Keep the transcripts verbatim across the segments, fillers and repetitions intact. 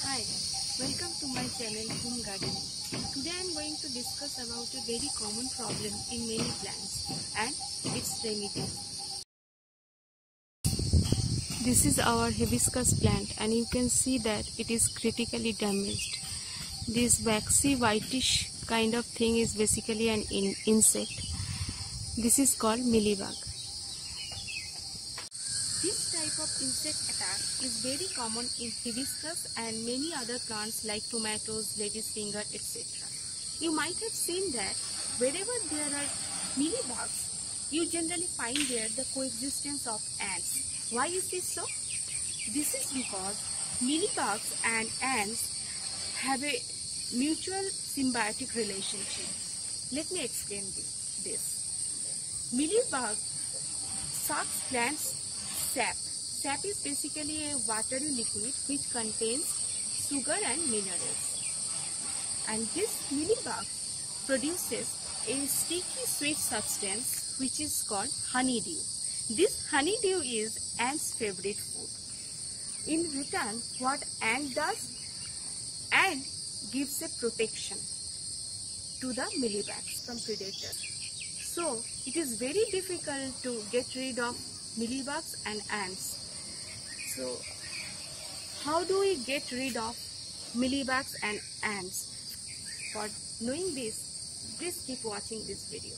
Hi, welcome to my channel Home Gardening. Today I am going to discuss about a very common problem in many plants and its remedy. This is our hibiscus plant and you can see that it is critically damaged. This waxy whitish kind of thing is basically an in insect. This is called mealybug. This type of insect attack is very common in hibiscus and many other plants like tomatoes, lady's finger, et cetera. You might have seen that wherever there are mealybugs, you generally find there the coexistence of ants. Why is this so? This is because mealybugs and ants have a mutual symbiotic relationship. Let me explain this. Mealybug sucks plants sap. Sap is basically a watery liquid which contains sugar and minerals. And this mealybug produces a sticky sweet substance which is called honeydew. This honeydew is ant's favorite food. In return, what ant does? Ant gives a protection to the mealybugs from predators. So, it is very difficult to get rid of mealybugs and ants. So, how do we get rid of mealybugs and ants? For knowing this, please keep watching this video.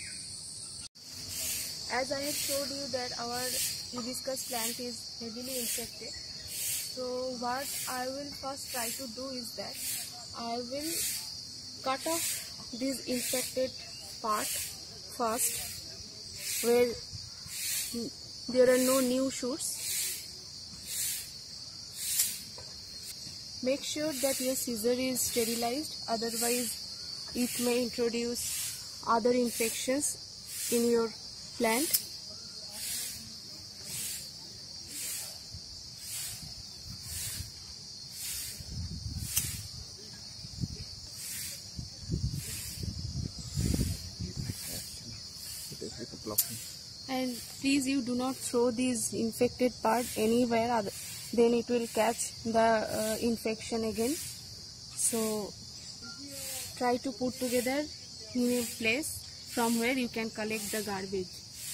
As I have showed you that our hibiscus plant is heavily infected. So, what I will first try to do is that I will cut off this infected part first, where there are no new shoots. Make sure that your scissor is sterilized, otherwise it may introduce other infections in your plant. And please, you do not throw this infected part anywhere, other, then it will catch the uh, infection again. So try to put together in a place from where you can collect the garbage.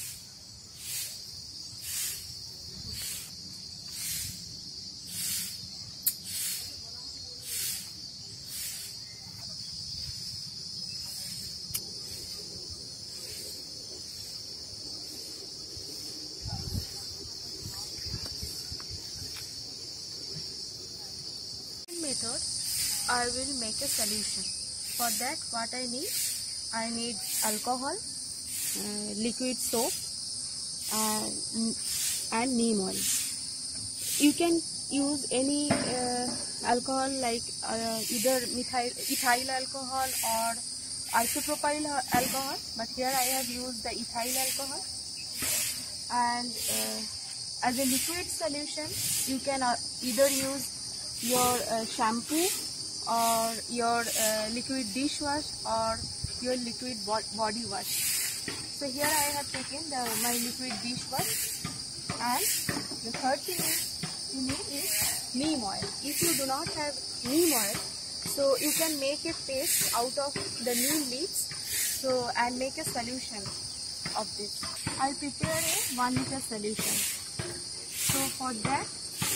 Method, I will make a solution. For that, what I need, I need alcohol, uh, liquid soap, uh, and neem oil. You can use any uh, alcohol like uh, either methyl, ethyl alcohol or isopropyl alcohol, but here I have used the ethyl alcohol. And uh, as a liquid solution, you can uh, either use your uh, shampoo or your uh, liquid dishwash or your liquid bo body wash. So here I have taken the, my liquid dishwash, and the third thing is you need is neem oil. If you do not have neem oil, so you can make a paste out of the neem leaves, so and make a solution of this. I'll prepare a one liter solution. So for that,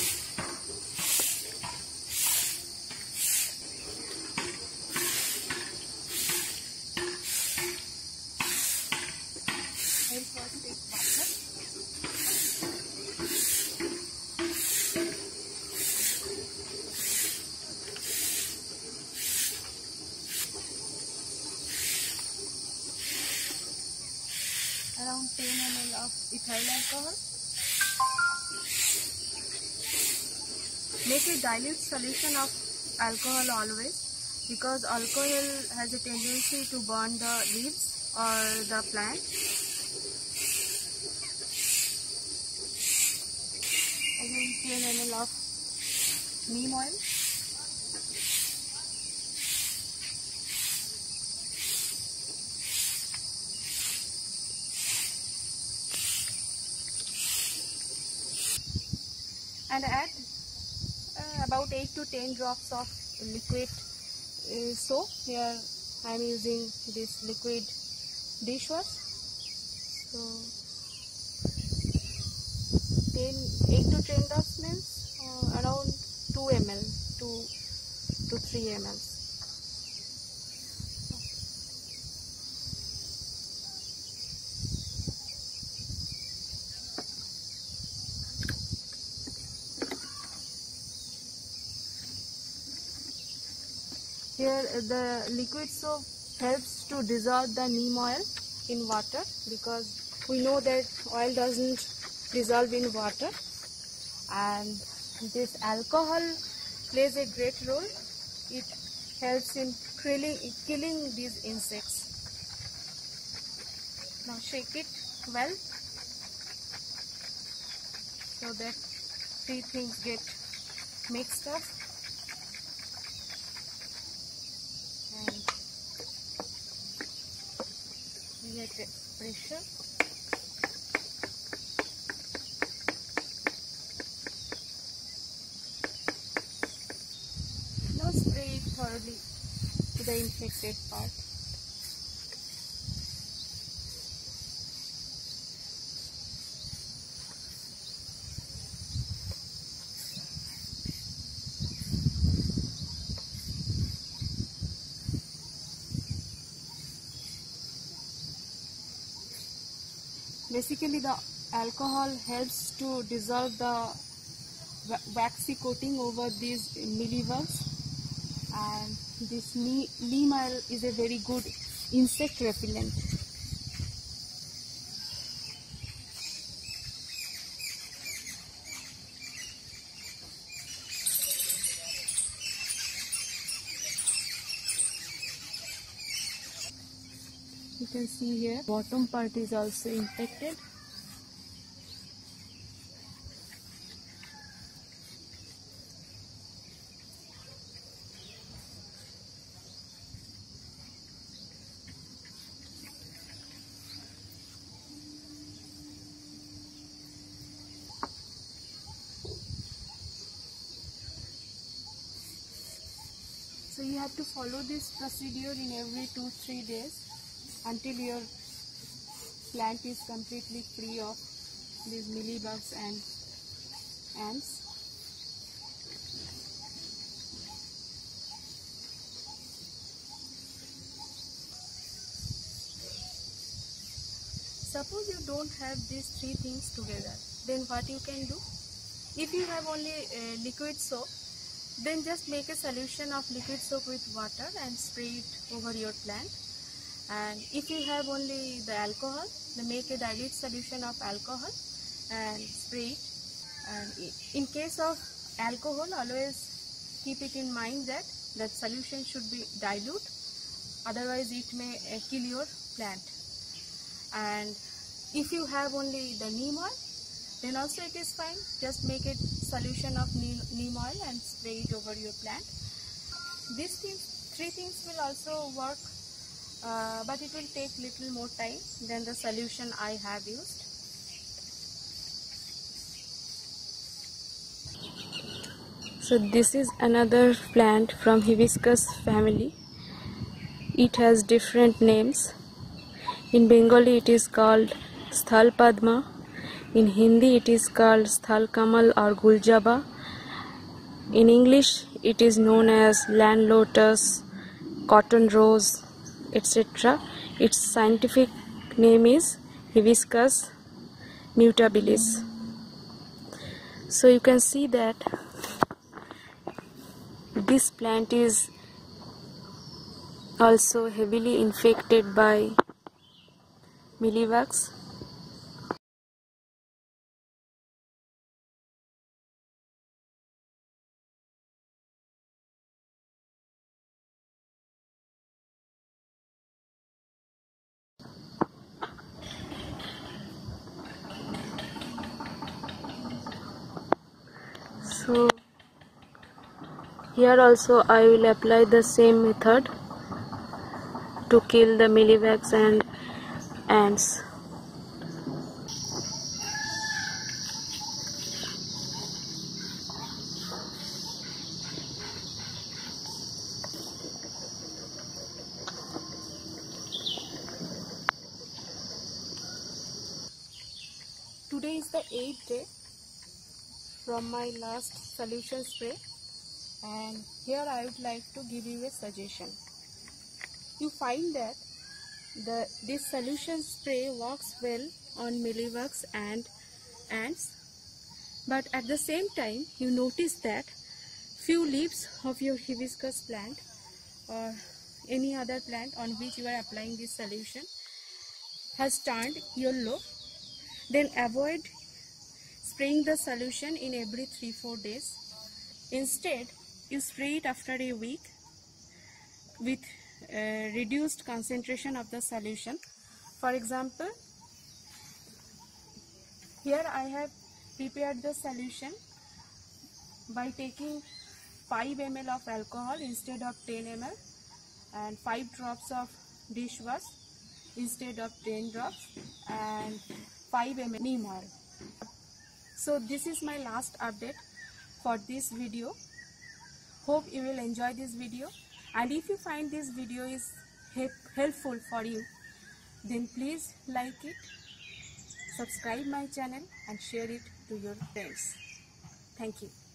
I'll first take water. Around ten milliliters of ethyl alcohol. Make a dilute solution of alcohol always, because alcohol has a tendency to burn the leaves or the plant. Again ten milliliters of neem oil. And add uh, about eight to ten drops of liquid uh, soap. Here I am using this liquid dishwash. So ten, eight to ten drops means uh, around two milliliters, two to three milliliters. Here the liquid soap helps to dissolve the neem oil in water, because we know that oil doesn't dissolve in water, and this alcohol plays a great role. It helps in killing, killing these insects. Now shake it well so that three things get mixed up. And we get a pressure. Now spray it thoroughly to the infected part. Basically, the alcohol helps to dissolve the waxy coating over these mealybugs, and this neem oil is a very good insect repellent. You can see here, bottom part is also infected. So you have to follow this procedure in every two to three days until your plant is completely free of these mealybugs and ants. Suppose you don't have these three things together, then what you can do? If you have only uh, liquid soap, then just make a solution of liquid soap with water and spray it over your plant. And if you have only the alcohol, then make a dilute solution of alcohol and spray it. And in case of alcohol, always keep it in mind that that solution should be dilute, otherwise it may uh, kill your plant. And if you have only the neem oil, then also it is fine. Just make a solution of neem oil and spray it over your plant. These things, three things will also work, uh, but it will take little more time than the solution I have used. So this is another plant from hibiscus family. It has different names. In Bengali it is called Sthal Padma. In Hindi it is called Sthal Kamal or Guljaba. In English it is known as land lotus, cotton rose, et cetera. Its scientific name is Hibiscus mutabilis. So you can see that this plant is also heavily infected by mealybugs. So here also I will apply the same method to kill the mealybugs and ants. is the eighth day from my last solution spray, and here I would like to give you a suggestion. You find that the this solution spray works well on mealybugs and ants, but at the same time you notice that few leaves of your hibiscus plant or any other plant on which you are applying this solution has turned yellow. Then avoid spraying the solution in every three to four days. Instead, you spray it after a week with uh, reduced concentration of the solution. For example, here I have prepared the solution by taking five milliliters of alcohol instead of ten milliliters and five drops of dishwash instead of ten drops and five milliliters neem oil. So this is my last update for this video. Hope you will enjoy this video, and if you find this video is helpful for you, then please like it, subscribe my channel and share it to your friends. Thank you.